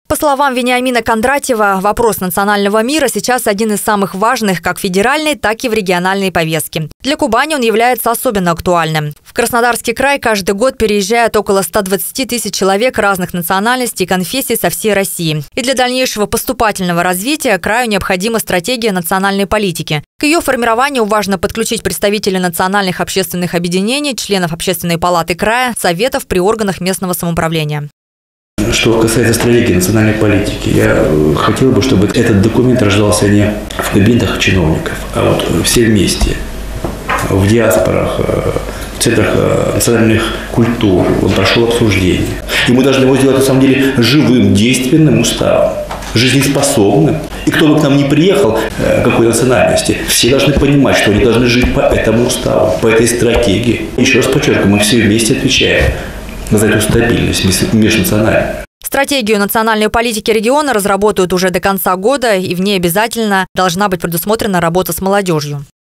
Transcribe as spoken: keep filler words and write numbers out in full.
По словам Вениамина Кондратьева, вопрос национального мира сейчас один из самых важных как в федеральной, так и в региональной повестке. Для Кубани он является особенно актуальным. В Краснодарский край каждый год переезжает около ста двадцати тысяч человек разных национальностей и конфессий со всей России. И для дальнейшего поступательного развития краю необходима стратегия национальной политики. К ее формированию важно подключить представителей национальных общественных объединений, членов Общественной палаты края, советов при органах местного самоуправления. Что касается стратегии национальной политики, я хотел бы, чтобы этот документ рождался не в кабинетах чиновников, а вот все вместе, в диаспорах, в центрах национальных культур. Он прошел обсуждение. И мы должны его сделать, на самом деле, живым, действенным уставом, жизнеспособным. И кто бы к нам ни приехал, какой национальности, все должны понимать, что они должны жить по этому уставу, по этой стратегии. Еще раз подчеркиваю, мы все вместе отвечаем за эту стабильность межнациональную. Стратегию национальной политики региона разработают уже до конца года, и в ней обязательно должна быть предусмотрена работа с молодежью.